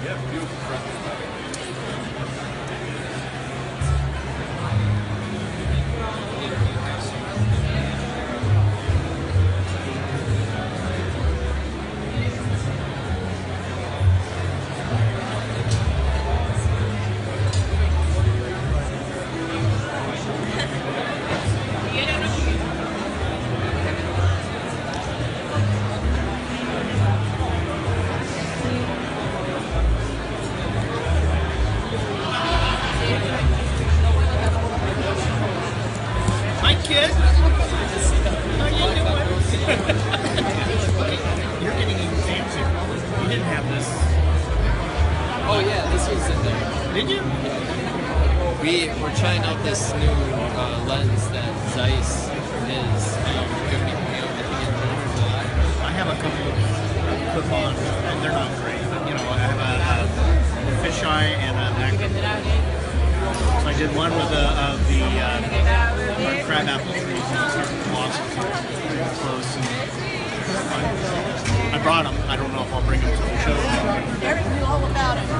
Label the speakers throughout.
Speaker 1: Hi, kid. How you doing? You're getting even fancier. You didn't have this.
Speaker 2: Oh yeah, this was in there.
Speaker 1: Did you?
Speaker 2: We're trying out this new lens that Zeiss is going to be coming out, I think, in June or July.
Speaker 1: I have a couple of clip-ons, and they're not great. But, you know, I have a fisheye and a macro. So I did one with the crab apple trees and certain blossoms close. And I brought them. I don't know if I'll bring them to the show.
Speaker 3: Eric knew all about it.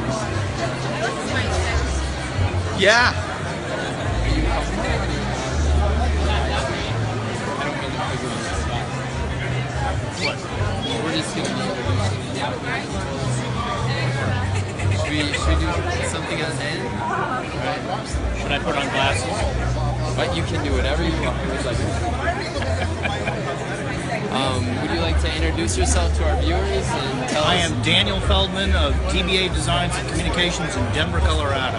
Speaker 1: Yeah. What?
Speaker 2: We're just going to be introducing the Should we do something on hand? Right?
Speaker 1: Should I put on glasses?
Speaker 2: But you can do whatever you want. Would you like to introduce yourself to our viewers and tell us?
Speaker 1: I am Daniel Feldman of TBA Designs and Communications in Denver, Colorado.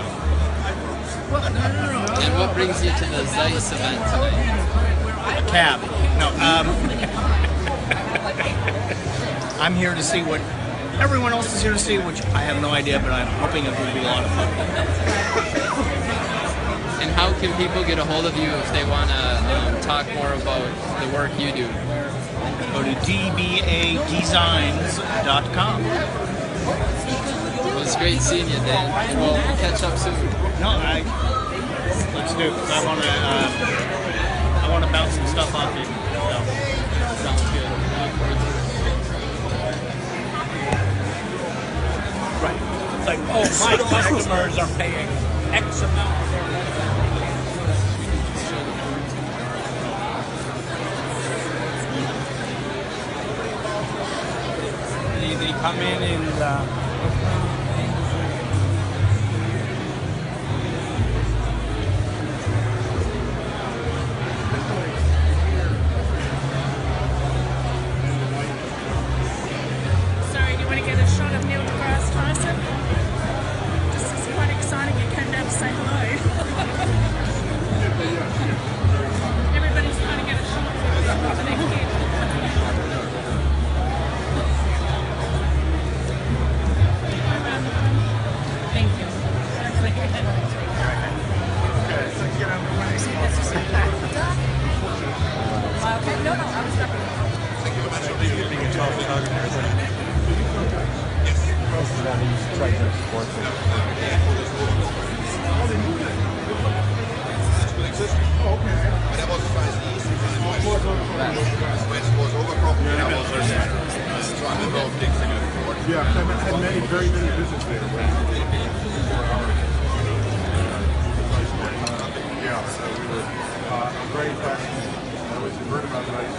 Speaker 2: And what brings you to the Zeiss event tonight?
Speaker 1: A cab. No, I'm here to see what everyone else is here to see, which I have no idea, but I'm hoping it will be a lot of fun.
Speaker 2: And how can people get a hold of you if they want to talk more about the work you do?
Speaker 1: Go to dbadesigns.com.
Speaker 2: Well, it's great seeing you, Dan. And we'll catch up soon.
Speaker 1: No, let's do it. 'Cause I want to bounce some stuff off you. So.
Speaker 2: Sounds good.
Speaker 1: Right. It's like, oh, my customers are paying X amount. They come in and
Speaker 3: Sorry, do you want to get a shot of Neil deGrasse Tyson? This is quite exciting. You came down to say hello. Everybody's trying to get a shot of their kid. Thank you. Okay, no, I was not.
Speaker 4: Yeah, I've had many, very many visits there. Yeah, so we were very impressed. I was heard about that.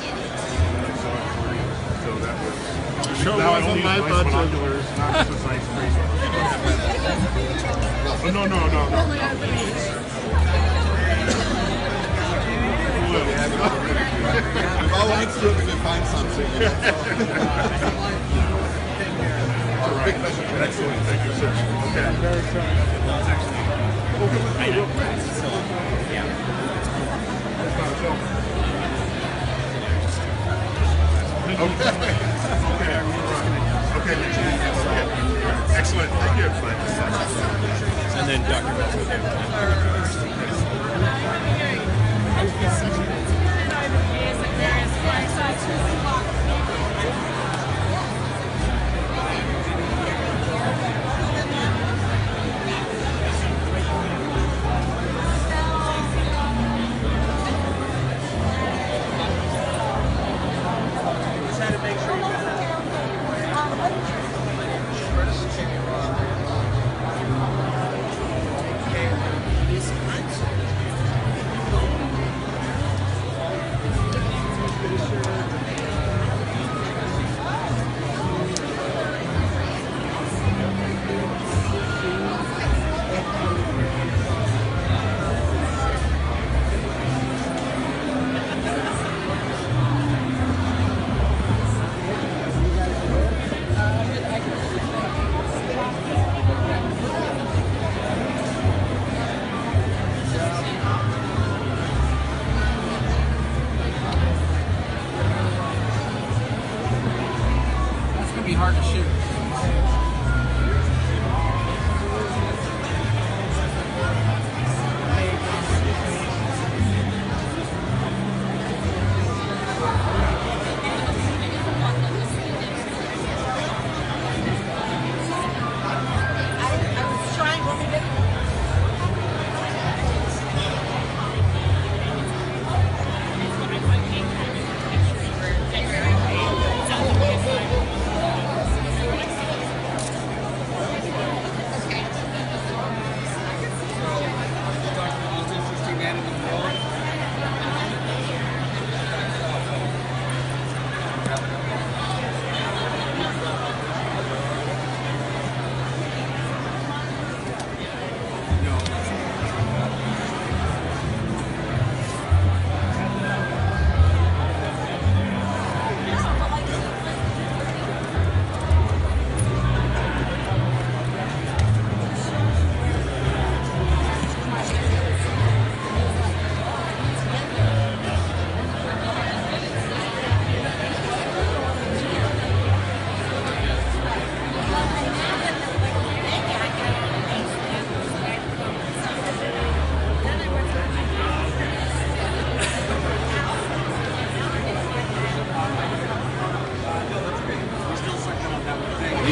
Speaker 4: So that was.
Speaker 5: Show
Speaker 4: now I
Speaker 5: wasn't
Speaker 4: only
Speaker 5: my
Speaker 4: use nice
Speaker 5: budget.
Speaker 4: binoculars, not just a nice crazy. Oh, no.
Speaker 5: With our instruments, we find something.
Speaker 4: All right. Excellent. Thank you, sir. Okay. Very Okay. Excellent. Thank you.
Speaker 1: and then Dr.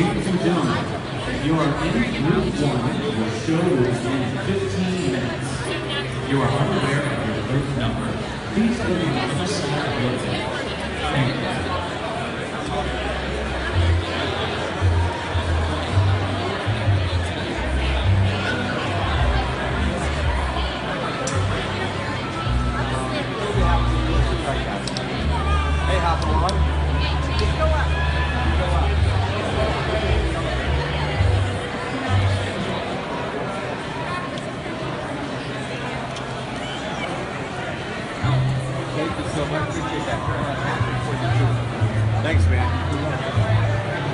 Speaker 6: Ladies and gentlemen, you are in Group 1. Your show will begin in 15 minutes. You are unaware of your group number. Please go to the other side of the building. Thank you.
Speaker 4: Hey, hop on. Thank you so much. Appreciate that. Thanks, man.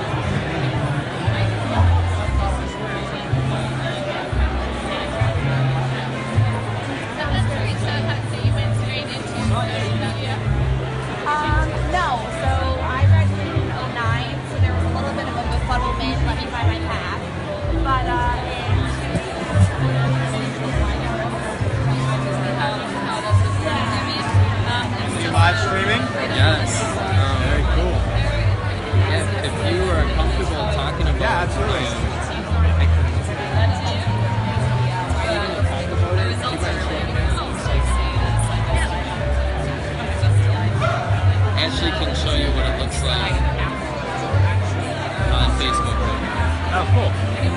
Speaker 7: No. So I graduated in '09, so there was a little bit of a befuddlement, let me find my path. But
Speaker 1: Are you live streaming?
Speaker 2: Yes.
Speaker 1: Very cool.
Speaker 2: Yeah, if you are comfortable talking about
Speaker 1: Yeah, absolutely.
Speaker 2: I can talk about it. You guys Ashley can show you what it looks like on Facebook right now.
Speaker 1: Oh, cool.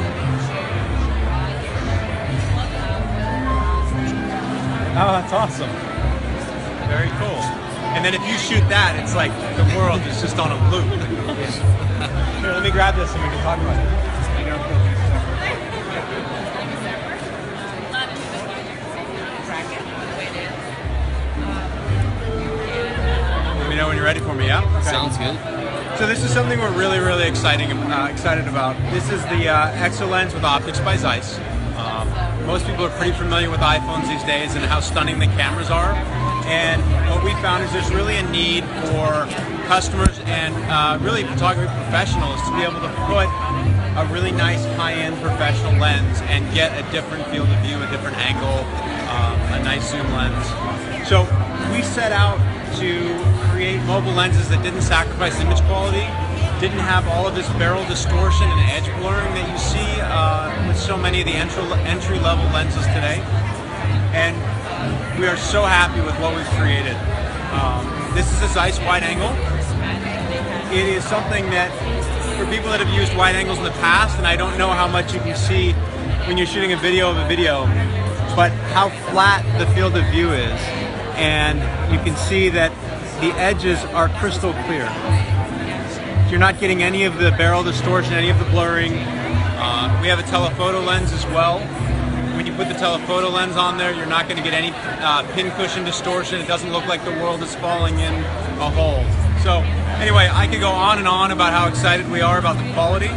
Speaker 1: Oh, that's awesome. Very cool. And then if you shoot that, it's like the world is just on a loop. Here, let me grab this and we can talk about it. Let me know when you're ready for me, yeah? Okay.
Speaker 2: Sounds good.
Speaker 1: So this is something we're really excited about. This is the ExoLens with Optics by Zeiss. Most people are pretty familiar with iPhones these days and how stunning the cameras are. And what we found is there's really a need for customers and really photography professionals to be able to put a really nice high-end professional lens and get a different field of view, a different angle, a nice zoom lens. So we set out to create mobile lenses that didn't sacrifice image quality, didn't have all of this barrel distortion and edge blurring that you see with so many of the entry-level lenses today. And we are so happy with what we've created. This is a Zeiss wide angle. It is something that, for people that have used wide angles in the past, and I don't know how much you can see when you're shooting a video of a video, but how flat the field of view is. And you can see that the edges are crystal clear. You're not getting any of the barrel distortion, any of the blurring. We have a telephoto lens as well. When you put the telephoto lens on there, you're not going to get any pincushion distortion. It doesn't look like the world is falling in a hole. So anyway, I could go on and on about how excited we are about the quality.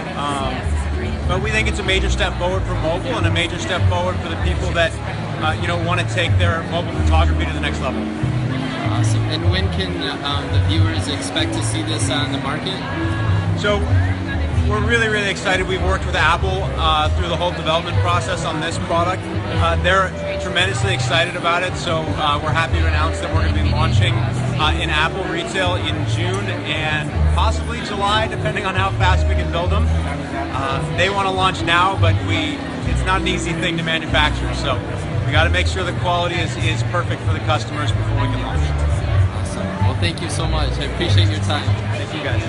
Speaker 1: But we think it's a major step forward for mobile and a major step forward for the people that want to take their mobile photography to the next level.
Speaker 2: Awesome. And when can the viewers expect to see this on the market?
Speaker 1: So we're really excited. We've worked with Apple through the whole development process on this product. They're tremendously excited about it, so we're happy to announce that we're going to be launching in Apple retail in June and possibly July, depending on how fast we can build them. They want to launch now, but it's not an easy thing to manufacture, so we got to make sure the quality is perfect for the customers before we can launch.
Speaker 2: Awesome. Well, thank you so much. I appreciate your time.
Speaker 1: Thank you guys.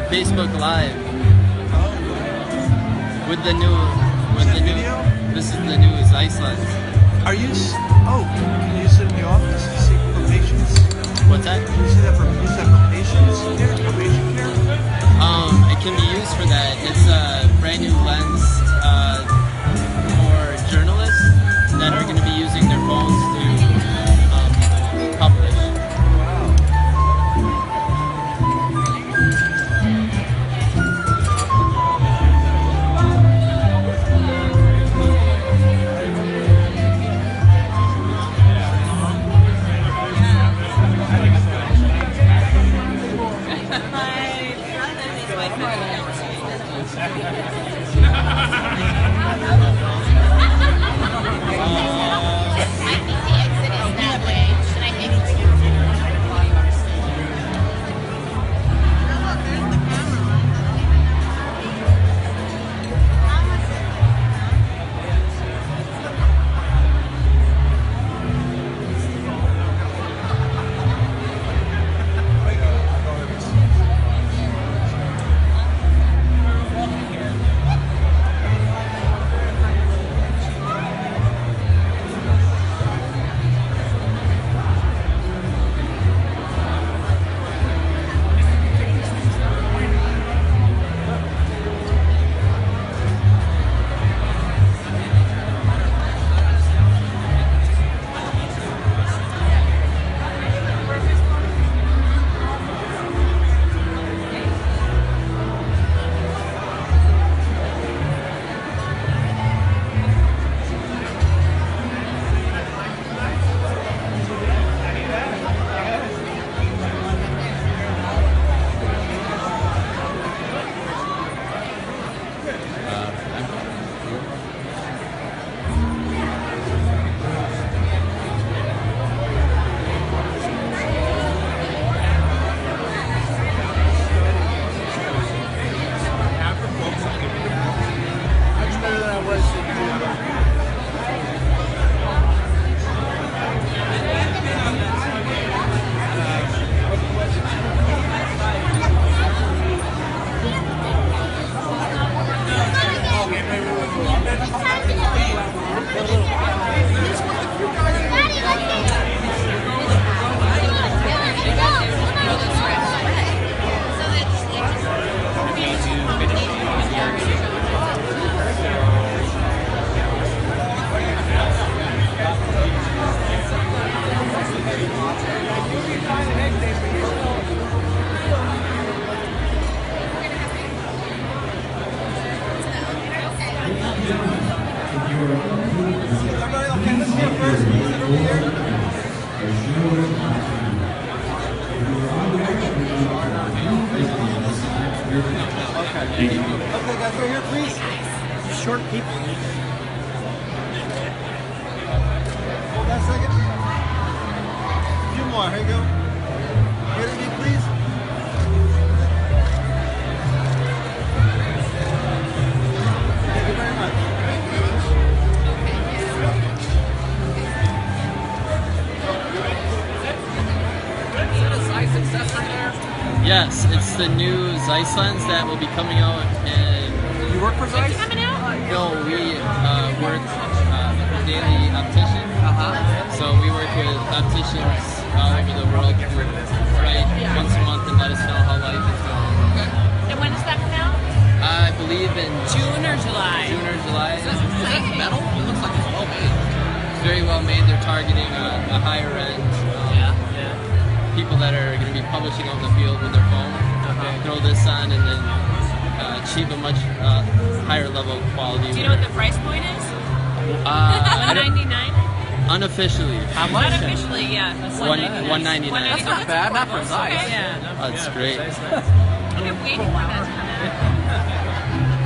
Speaker 2: Facebook Live with the new This is the new Zeiss lens.
Speaker 8: Are you? Oh, can you use it in the office to see for patients?
Speaker 2: What's that?
Speaker 8: Can you use that for patients here? For patient care?
Speaker 2: It can be used for that. It's a brand new lens for journalists that are going to be using their phones to publish.
Speaker 8: Okay, guys, right here, please.
Speaker 1: Short people.
Speaker 8: Hold that a second. A few more. Here you go. Here to me, please. Thank you very much.
Speaker 2: Yes, it's the new Zeiss lens that will be coming out. And
Speaker 8: You work for Zeiss?
Speaker 3: Coming out?
Speaker 2: no, we work daily optician. So we work with opticians all over the world. Right, once a month and let us know how life is going.
Speaker 3: And when does that come out?
Speaker 2: I believe in
Speaker 3: June or July?
Speaker 2: June or July.
Speaker 3: Metal?
Speaker 2: It looks like it's well made. It's very well made. They're targeting a higher end. People that are going to be publishing out in the field with their phone. Throw this on and then achieve a much higher level of quality.
Speaker 3: Do you know what the price point is? $199?
Speaker 2: Unofficially. How much?
Speaker 3: Unofficially, yeah.
Speaker 2: $199.
Speaker 3: That's not
Speaker 2: bad, not for
Speaker 3: Zeiss. Yeah.
Speaker 2: That's great.
Speaker 3: I've been waiting for that to come out.